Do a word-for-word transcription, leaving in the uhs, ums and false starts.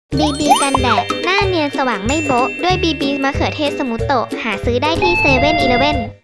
บี บี กันแดดหน้าเนียนสว่างไม่โบ๊ะด้วย บี บี มะเขือเทศสมูทโตะหาซื้อได้ที่เซเว่นอีเลฟเว่น